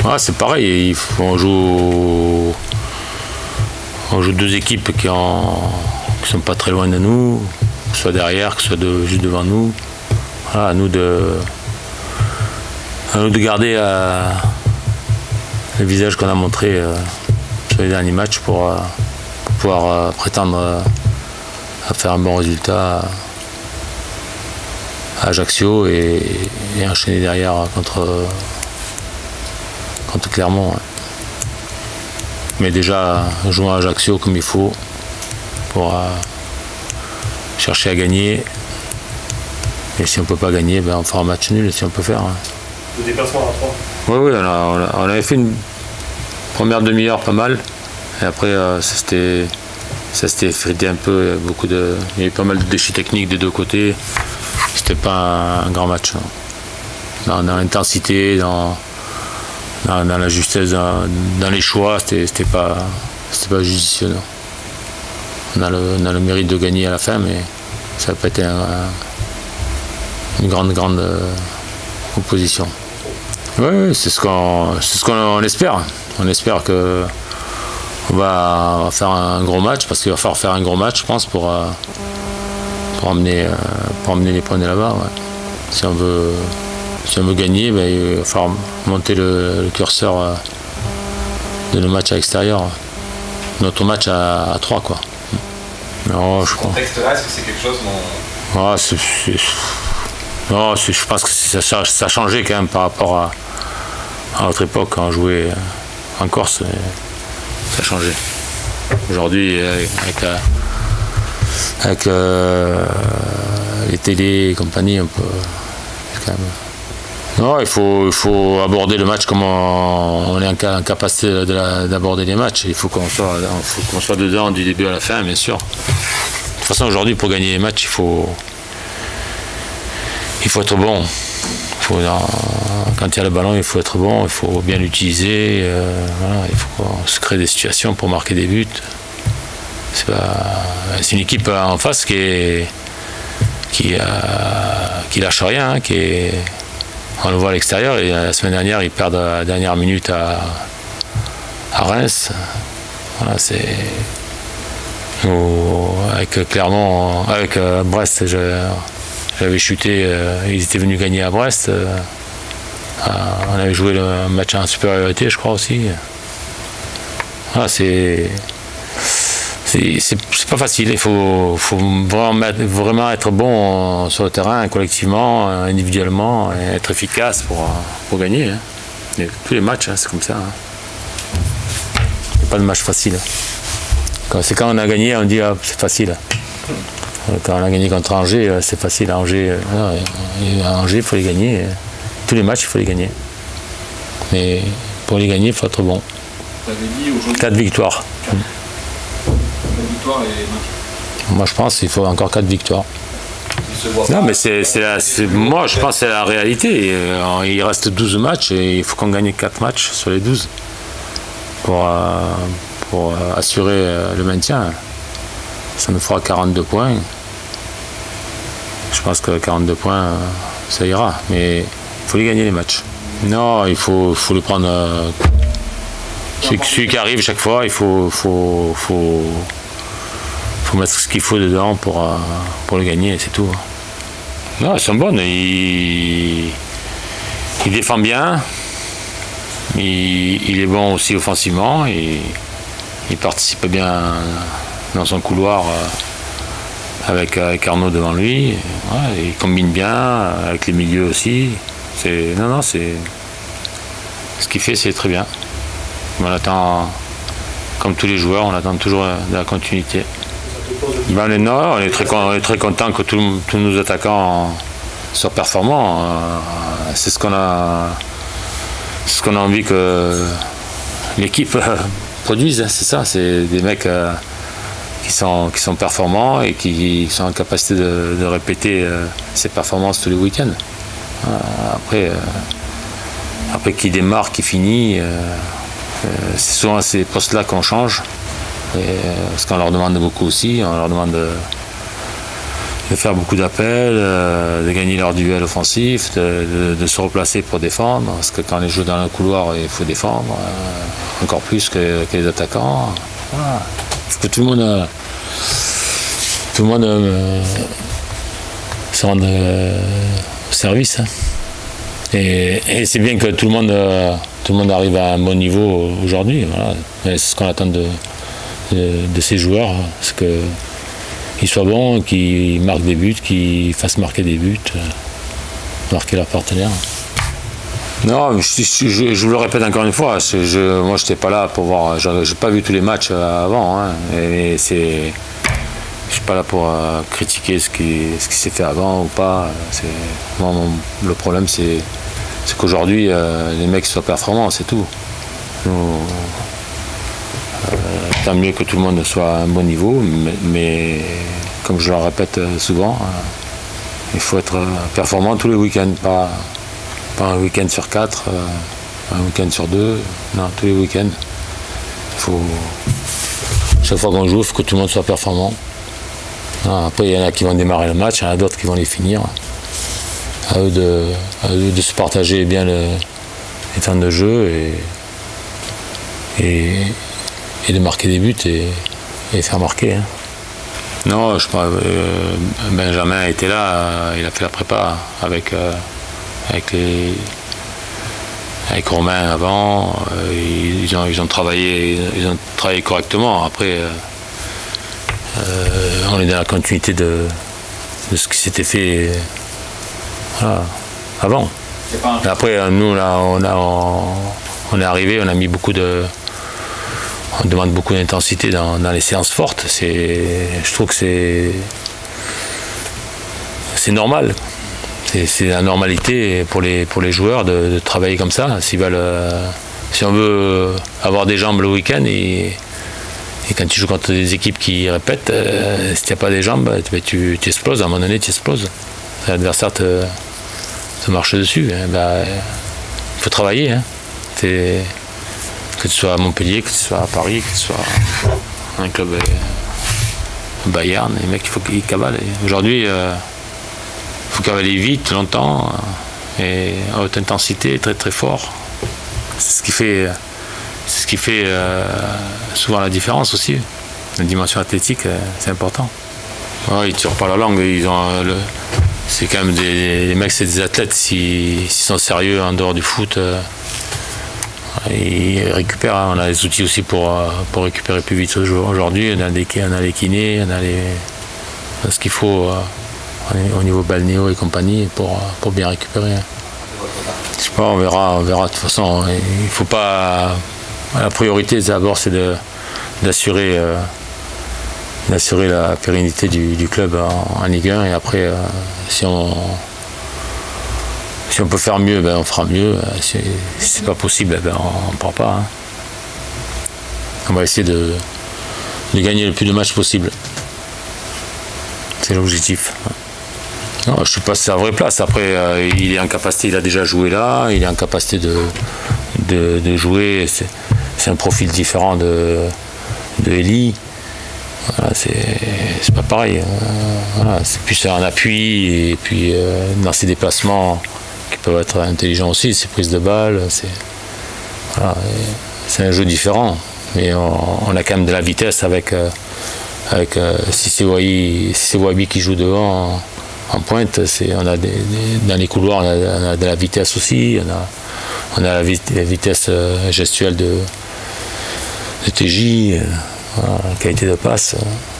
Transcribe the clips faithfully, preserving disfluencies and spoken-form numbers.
Ah, c'est pareil, il faut, on, joue, on joue deux équipes qui ne sont pas très loin de nous, que ce soit derrière, que ce soit de, juste devant nous. Voilà, à nous de, à nous de garder euh, le visage qu'on a montré euh, sur les derniers matchs pour, euh, pour pouvoir euh, prétendre euh, à faire un bon résultat à Ajaccio et, et enchaîner derrière contre, contre Clermont. Ouais. Mais déjà, jouer à Ajaccio comme il faut pour euh, chercher à gagner. Et si on ne peut pas gagner, ben on fera un match nul si on peut faire. Hein. Le déplacement à trois. Oui, oui, on, a, on, a, on avait fait une première demi-heure pas mal. Et après, euh, ça s'était effrité un peu. Beaucoup de, il y avait pas mal de déchets techniques des deux côtés. C'était pas un, un grand match. Non. Dans, dans l'intensité, dans, dans, dans la justesse, dans, dans les choix, c'était pas, pas judicieux. Non. On, a le, on a le mérite de gagner à la fin, mais ça n'a pas été un, un, une grande, grande euh, opposition. Oui, oui, c'est ce qu'on ce qu'on espère. On espère que on va faire un gros match, parce qu'il va falloir faire un gros match, je pense, pour, euh, pour, emmener, euh, pour emmener les points de là-bas. Ouais. Si on veut, si on veut gagner, ben, il va falloir monter le, le curseur euh, de nos matchs à l'extérieur. Notre match à, à trois, quoi. Non, je crois. Ce contexte-là, est-ce que c'est quelque chose dont... Ah, c'est, c'est... Non, c'est, je pense que ça, ça, ça a changé quand même par rapport à, à notre époque quand on jouait en Corse. Ça a changé. Aujourd'hui, avec, la, avec euh, les télés et compagnie, on peut quand même... Non, il faut, il faut aborder le match comme on, on est en, en capacité d'aborder les matchs. Il faut qu'on soit, faut qu'on soit dedans du début à la fin, bien sûr. De toute façon, aujourd'hui, pour gagner les matchs, il faut, il faut être bon. Il faut, quand il y a le ballon, il faut être bon, il faut bien l'utiliser. Euh, voilà, il faut se créer des situations pour marquer des buts. C'est, pas, c'est une équipe en face qui est, qui, euh, qui lâche rien, hein, qui est... On le voit à l'extérieur, et la semaine dernière, ils perdent à la dernière minute à, à Reims. Voilà, c'est... Avec Clermont, avec Brest, j'avais chuté, ils étaient venus gagner à Brest. On avait joué le match en supériorité, je crois aussi. Voilà, c'est... C'est pas facile, il faut, faut vraiment, vraiment être bon sur le terrain, collectivement, individuellement, et être efficace pour, pour gagner. Hein. Et tous les matchs, hein, c'est comme ça. Hein. Il n'y a pas de match facile. C'est quand on a gagné, on dit ah, c'est facile. Quand on a gagné contre Angers, c'est facile. À Angers, à Angers, il faut les gagner. Tous les matchs, il faut les gagner. Mais pour les gagner, il faut être bon. Quatre victoires. Et... Moi je pense qu'il faut encore quatre victoires. Non mais c'est, c'est la, c'est, moi je pense que c'est la réalité. Il reste douze matchs et il faut qu'on gagne quatre matchs sur les douze pour, pour assurer le maintien. Ça nous fera quarante-deux points. Je pense que quarante-deux points ça ira, mais il faut les gagner les matchs. Non, il faut, faut le prendre. Celui, celui qui arrive chaque fois, il faut, faut, faut faut mettre ce qu'il faut dedans pour, euh, pour le gagner, c'est tout. Non, ils sont bonnes. Il, il défend bien. Il, il est bon aussi offensivement. Il, il participe bien dans son couloir euh, avec, avec Arnaud devant lui. Ouais, il combine bien avec les milieux aussi. C'est, non, non, c'est ce qu'il fait, c'est très bien. On attend, comme tous les joueurs, on attend toujours de la continuité. Ben, on, est, non, on, est très, on est très content que tous nos attaquants soient performants. C'est ce qu'on a, ce qu'on a envie que l'équipe produise. C'est ça, c'est des mecs qui sont, qui sont performants et qui sont en capacité de, de répéter ces performances tous les week-ends. Après, après qui démarre, qui finit, c'est souvent à ces postes-là qu'on change. Et, parce qu'on leur demande beaucoup aussi, on leur demande de faire beaucoup d'appels, euh, de gagner leur duel offensif, de, de, de se replacer pour défendre, parce que quand on joue dans le couloir, il faut défendre, euh, encore plus que, que les attaquants. Voilà. Il faut que tout le monde, euh, tout le monde euh, se rende euh, au service. Hein. Et, et c'est bien que tout le monde, euh, tout le monde arrive à un bon niveau aujourd'hui. Voilà. C'est ce qu'on attend de, de, de ces joueurs, c'est que qu'ils soient bons, qu'ils marquent des buts, qu'ils fassent marquer des buts, euh, marquer leurs partenaires. Non, je, je, je vous le répète encore une fois, je, moi je n'étais pas là pour voir, je n'ai pas vu tous les matchs avant, hein, et c'est, je suis pas là pour euh, critiquer ce qui, ce qui s'est fait avant ou pas. Moi, mon, le problème c'est qu'aujourd'hui euh, les mecs soient performants, c'est tout. Nous, Euh, tant mieux que tout le monde soit à un bon niveau, mais, mais comme je le répète souvent, euh, il faut être performant tous les week-ends, pas, pas un week-end sur quatre, euh, un week-end sur deux, non, tous les week-ends. Faut, chaque fois qu'on joue, il faut que tout le monde soit performant. Non, après, il y en a qui vont démarrer le match, il y en a d'autres qui vont les finir. À eux de, à eux de se partager bien le, les temps de jeu et, et et de marquer des buts et, et faire marquer. Hein. Non, je crois euh, Benjamin était là, euh, il a fait la prépa avec, euh, avec, les, avec Romain avant, euh, ils, ont, ils, ont travaillé, ils ont travaillé correctement. Après, euh, euh, on est dans la continuité de, de ce qui s'était fait voilà, avant. Après, nous, là, on, a, on, on est arrivé, on a mis beaucoup de... On demande beaucoup d'intensité dans, dans les séances fortes. Je trouve que c'est c'est normal. C'est la normalité pour les, pour les joueurs de, de travailler comme ça. S'ils veulent, euh, si on veut avoir des jambes le week-end et, et quand tu joues contre des équipes qui répètent, euh, si tu n'as pas des jambes, tu, tu exploses. À un moment donné, tu exploses. L'adversaire te, te marche dessus. Hein. Ben, il faut travailler. Hein. Que tu sois à Montpellier, que tu sois à Paris, que tu sois un club euh, Bayern, les mecs, il faut qu'ils cavalent. Aujourd'hui, il euh, faut cavaler vite, longtemps, et à haute intensité, très très fort. C'est ce qui fait, c'est ce qui fait euh, souvent la différence aussi. La dimension athlétique, euh, c'est important. Ouais, ils ne tirent pas la langue, ils ont le... c'est quand même des les mecs, c'est des athlètes, s'ils sont sérieux en dehors du foot. Euh, Ils récupèrent, hein. On a des outils aussi pour, pour récupérer plus vite aujourd'hui. On a des on a les kinés, on a, les, on a ce qu'il faut euh, au niveau balnéo et compagnie pour, pour bien récupérer. Hein. Je sais pas, on verra, on verra de toute façon. Il faut pas. La priorité d'abord c'est d'assurer euh, d'assurer la pérennité du, du club en, en Ligue un et après euh, si on Si on peut faire mieux, ben on fera mieux. Si, si c'est pas possible, ben on ne prend pas. Hein. On va essayer de, de gagner le plus de matchs possible. C'est l'objectif. Non, je suis passé à la vraie place. Après, euh, il est en capacité, il a déjà joué là, il est en capacité de, de, de jouer. C'est un profil différent de, de Eli. Voilà, c'est pas pareil. Voilà, c'est plus un appui et puis euh, dans ses déplacements qui peuvent être intelligents aussi, ses prises de balles, c'est voilà, un jeu différent. Mais on, on a quand même de la vitesse avec, euh, avec euh, si c'est Wabi qui joue devant en, en pointe, on a des, des, dans les couloirs on a, on a de la vitesse aussi, on a, on a la, la vitesse euh, gestuelle de, de T J, euh, voilà, la qualité de passe.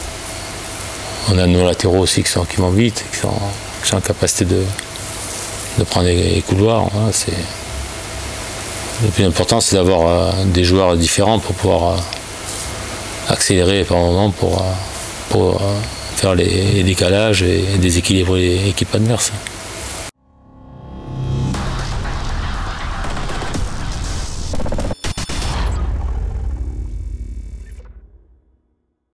On a nos latéraux aussi qui, sont, qui vont vite, qui sont, qui sont en capacité de, de prendre les couloirs. Voilà, le plus important, c'est d'avoir euh, des joueurs différents pour pouvoir euh, accélérer par moment pour, euh, pour euh, faire les, les décalages et déséquilibrer l'équipe adverse.